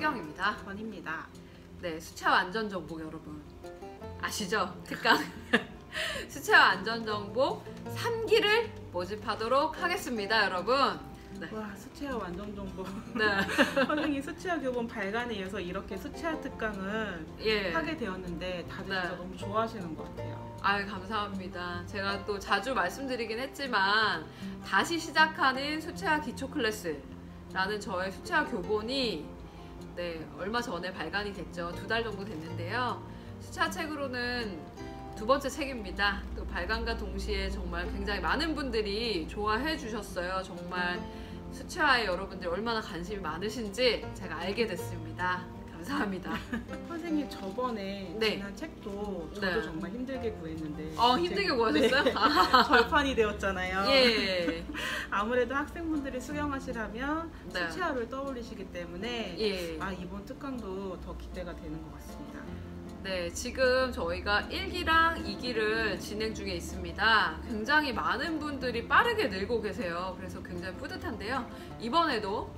혜경입니다. 권입니다. 네, 수채화 안전정보 여러분 아시죠? 특강 수채화 안전정보 3기를 모집하도록 하겠습니다, 여러분. 네. 와, 수채화 완전정보. 네. 선생님 수채화 교본 발간에 의해서 이렇게 수채화 특강을 하게 되었는데 다들 진짜 너무 좋아하시는 것 같아요. 아유, 감사합니다. 제가 또 자주 말씀드리긴 했지만 다시 시작하는 수채화 기초 클래스라는 저의 수채화 교본이 얼마 전에 발간이 됐죠. 2달 정도 됐는데요. 수채화 책으로는 2번째 책입니다. 또 발간과 동시에 정말 굉장히 많은 분들이 좋아해 주셨어요. 정말 수채화에 여러분들이 얼마나 관심이 많으신지 제가 알게 됐습니다. 감사합니다. 선생님 저번에 지난 책도 저도 정말 힘들게 구했는데 힘들게 구하셨어요? 네. 절판이 되었잖아요. 예. 아무래도 학생분들이 수강하시려면 수채화를 떠올리시기 때문에 이번 특강도 더 기대가 되는 것 같습니다. 네, 지금 저희가 1기랑 2기를 진행 중에 있습니다. 굉장히 많은 분들이 빠르게 늘고 계세요. 그래서 굉장히 뿌듯한데요. 이번에도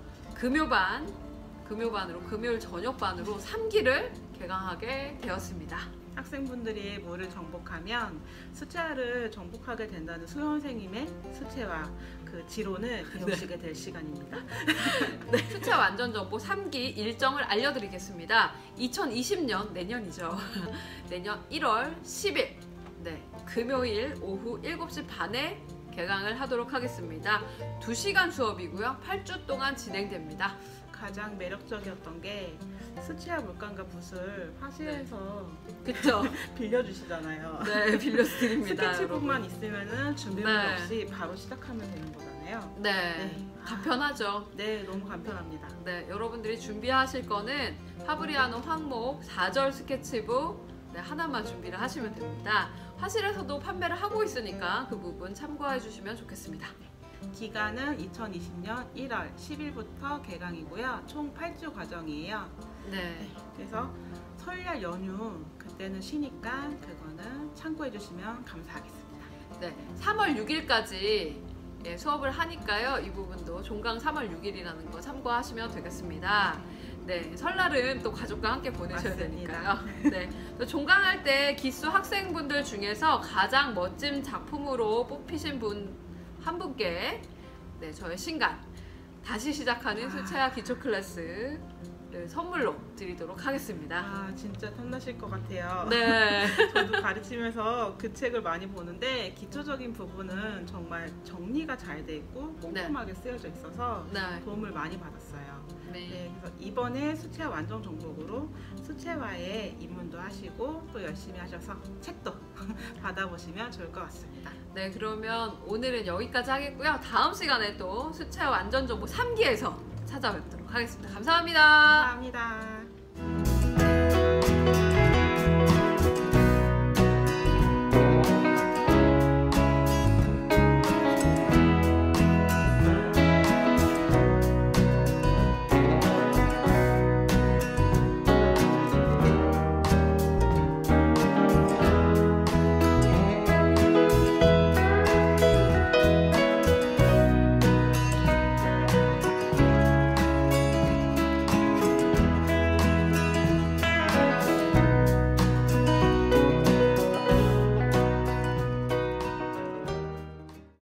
금요일 저녁반으로 3기를 개강하게 되었습니다. 학생분들이 뭐를 정복하면 수채화를 정복하게 된다는 수연생님의 수채화 그 지론을 배우시게 될 시간입니다. 수채화 완전정보 3기 일정을 알려드리겠습니다. 2020년 내년이죠. 내년 1월 10일 금요일 오후 7시 반에 개강을 하도록 하겠습니다. 2시간 수업이고요. 8주 동안 진행됩니다. 가장 매력적이었던 게 수채화 물감과 붓을 화실에서 빌려주시잖아요. 네, 빌려드립니다. 스케치북만 있으면은 준비물 없이 바로 시작하면 되는 거잖아요. 간편하죠. 네, 너무 간편합니다. 네, 여러분들이 준비하실 거는 파브리아노 황목 4절 스케치북 하나만 준비를 하시면 됩니다. 화실에서도 판매를 하고 있으니까 그 부분 참고해 주시면 좋겠습니다. 기간은 2020년 1월 10일부터 개강이고요. 총 8주 과정이에요. 그래서 설날 연휴 그때는 쉬니까 그거는 참고해 주시면 감사하겠습니다. 3월 6일까지 수업을 하니까요. 이 부분도 종강 3월 6일이라는 거 참고하시면 되겠습니다. 설날은 또 가족과 함께 보내셔야 되니까요. 또 종강할 때 기수 학생분들 중에서 가장 멋진 작품으로 뽑히신 분 한 분께 저의 신간 다시 시작하는 수채화 기초 클래스 선물로 드리도록 하겠습니다. 진짜 탐나실 것 같아요. 저도 가르치면서 그 책을 많이 보는데 기초적인 부분은 정말 정리가 잘 돼 있고 꼼꼼하게 쓰여져 있어서 도움을 많이 받았어요. 그래서 이번에 수채화 완전 정복으로 수채화에 입문도 하시고 또 열심히 하셔서 책도 받아보시면 좋을 것 같습니다. 그러면 오늘은 여기까지 하겠고요. 다음 시간에 또 수채화 완전 정보 3기에서 찾아뵙도록 하겠습니다. 감사합니다. 감사합니다.